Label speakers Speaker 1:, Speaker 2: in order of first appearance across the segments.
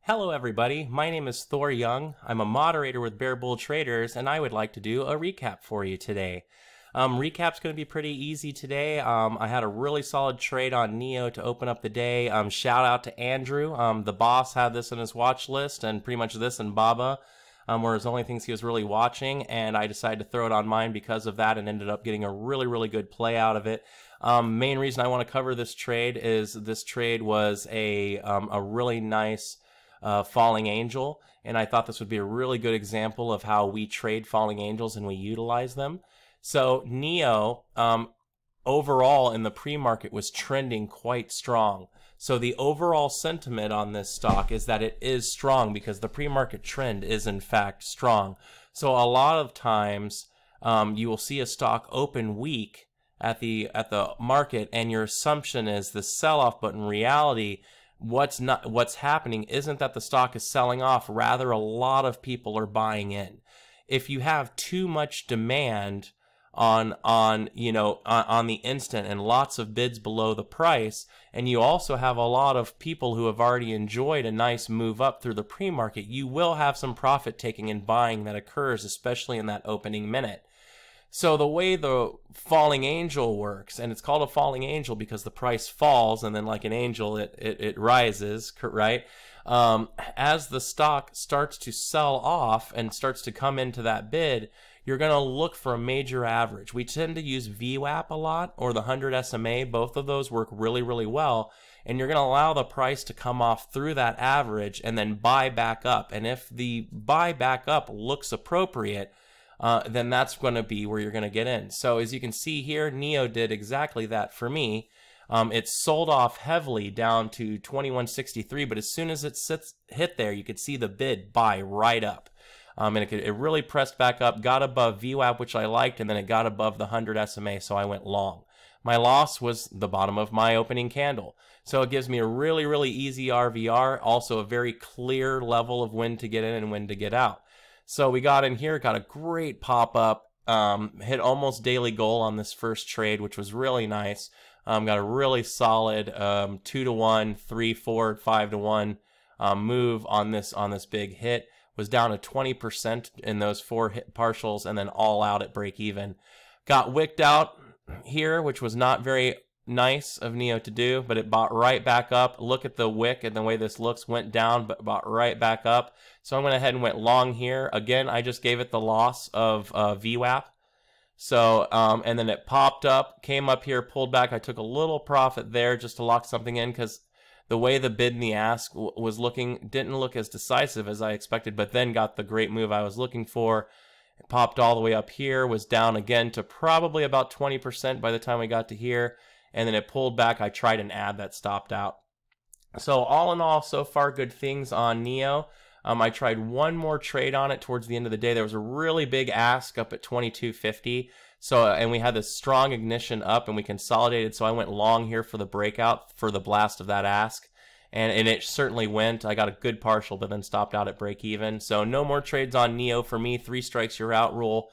Speaker 1: Hello everybody, my name is Thor Young. I'm a moderator with Bear Bull Traders, and I would like to do a recap for you today. Recap's going to be pretty easy today. I had a really solid trade on NIO to open up the day. Shout out to Andrew. The boss had this in his watch list, and pretty much this and Baba were his only things he was really watching, and I decided to throw it on mine because of that and ended up getting a really good play out of it. Main reason I want to cover this trade is this trade was a really nice falling angel, and I thought this would be a really good example of how we trade falling angels and we utilize them. So NIO overall in the pre-market was trending quite strong. So the overall sentiment on this stock is that it is strong because the pre-market trend is in fact strong. So a lot of times you will see a stock open weak at the market and your assumption is the sell-off, but in reality what's happening isn't that the stock is selling off, rather a lot of people are buying in. If you have too much demand on the instant and lots of bids below the price, and you also have a lot of people who have already enjoyed a nice move up through the pre-market, you will have some profit taking and buying that occurs, especially in that opening minute. So the way the falling angel works, and it's called a falling angel because the price falls and then like an angel it rises, right? As the stock starts to sell off and starts to come into that bid, you're going to look for a major average. We tend to use VWAP a lot, or the 100 SMA. Both of those work really well, and you're going to allow the price to come off through that average and then buy back up. And if the buy back up looks appropriate, then that's going to be where you're going to get in. So as you can see here, NIO did exactly that for me. It sold off heavily down to 2163, but as soon as it hit there, you could see the bid buy right up. And it really pressed back up, got above VWAP, which I liked, and then it got above the 100 SMA, so I went long. My loss was the bottom of my opening candle. So it gives me a really easy RVR, also a very clear level of when to get in and when to get out. So we got in here, got a great pop-up, hit almost daily goal on this first trade, which was really nice. Got a really solid 2-to-1, 3, 4, 5-to-1 move on this big hit. Was down to 20% in those 4 hit partials and then all out at break even. Got wicked out here, which was not very nice of NIO to do, but it bought right back up. Look at the wick and the way this looks, went down but bought right back up. So I went ahead and went long here. Again, I just gave it the loss of VWAP. So and then it popped up, came up here, pulled back. I took a little profit there just to lock something in because the way the bid and the ask was looking didn't look as decisive as I expected, but then got the great move I was looking for. It popped all the way up here, was down again to probably about 20% by the time we got to here, and then it pulled back. I tried an ad that stopped out. So all in all, so far good things on NIO. I tried one more trade on it towards the end of the day. There was a really big ask up at 2250. So, and we had this strong ignition up and we consolidated. So I went long here for the breakout for the blast of that ask. And it certainly went. I got a good partial, but then stopped out at break even. So no more trades on NIO for me. 3 strikes, you're out rule.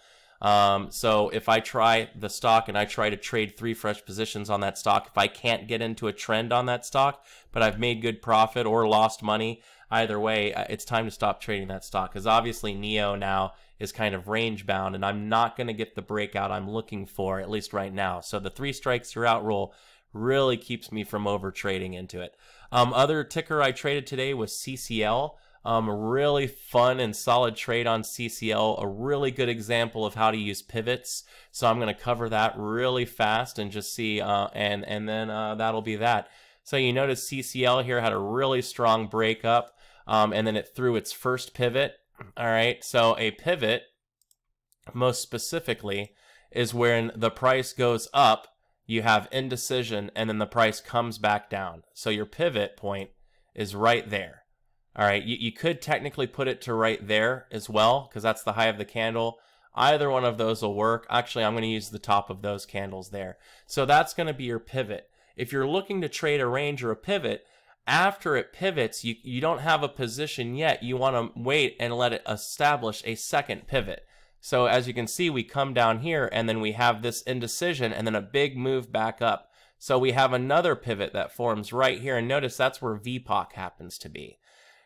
Speaker 1: So if I try the stock and I try to trade 3 fresh positions on that stock, if I can't get into a trend on that stock, but I've made good profit or lost money, either way, it's time to stop trading that stock because obviously NIO now is kind of range bound and I'm not going to get the breakout I'm looking for, at least right now. So the 3 strikes you're out rule really keeps me from over trading into it. Other ticker I traded today was CCL. A really fun and solid trade on CCL, a really good example of how to use pivots. So I'm going to cover that really fast and just see, and then that'll be that. So you notice CCL here had a really strong breakup, and then it threw its first pivot. All right, so a pivot, most specifically, is when the price goes up, you have indecision, and then the price comes back down. So your pivot point is right there. All right, you could technically put it to right there as well, because that's the high of the candle. Either one of those will work. Actually, I'm going to use the top of those candles there. So that's going to be your pivot. If you're looking to trade a range or a pivot, after it pivots, you don't have a position yet. You want to wait and let it establish a second pivot. So as you can see, we come down here and then we have this indecision and then a big move back up. So we have another pivot that forms right here. And notice that's where VPOC happens to be.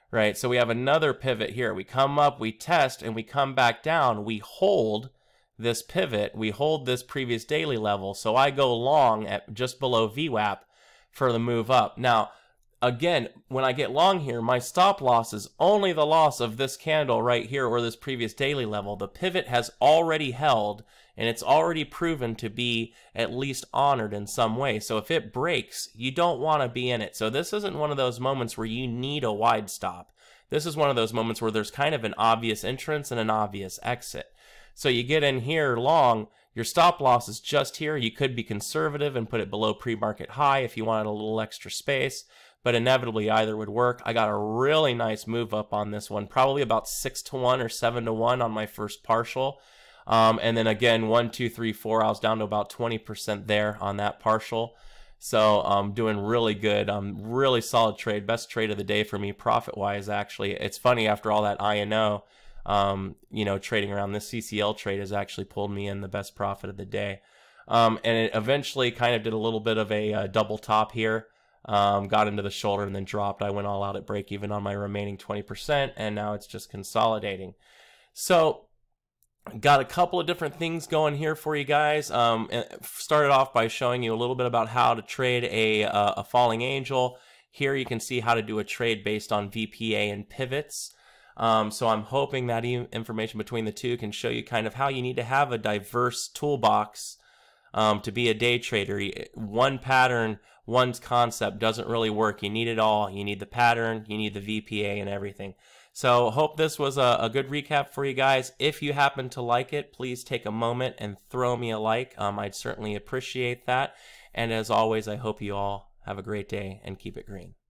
Speaker 1: right? So we have another pivot here. We come up, we test, and we come back down. We hold this pivot. We hold this previous daily level. So I go long at just below VWAP for the move up. Now, again, when I get long here, my stop loss is only the loss of this candle right here or this previous daily level. The pivot has already held, and it's already proven to be at least honored in some way. So if it breaks, you don't want to be in it. So this isn't one of those moments where you need a wide stop. This is one of those moments where there's kind of an obvious entrance and an obvious exit. So you get in here long, your stop loss is just here. You could be conservative and put it below pre-market high if you wanted a little extra space, but inevitably either would work. I got a really nice move up on this one, probably about 6-1 or 7-1 on my first partial. And then again, 1, 2, 3, 4, I was down to about 20% there on that partial. So I'm doing really good. Really solid trade, best trade of the day for me profit-wise, actually. It's funny, after all that INO, you know, trading around, this CCL trade has actually pulled me in the best profit of the day. And it eventually kind of did a little bit of a double top here. Got into the shoulder and then dropped. I went all out at break even on my remaining 20%, and now it's just consolidating. So got a couple of different things going here for you guys. Started off by showing you a little bit about how to trade a falling angel. Here you can see how to do a trade based on VPA and pivots. So I'm hoping that information between the two can show you kind of how you need to have a diverse toolbox to be a day trader. One pattern, one concept doesn't really work. You need it all. You need the pattern, you need the VPA and everything. So hope this was a good recap for you guys. If you happen to like it, please take a moment and throw me a like. I'd certainly appreciate that. And as always, I hope you all have a great day and keep it green.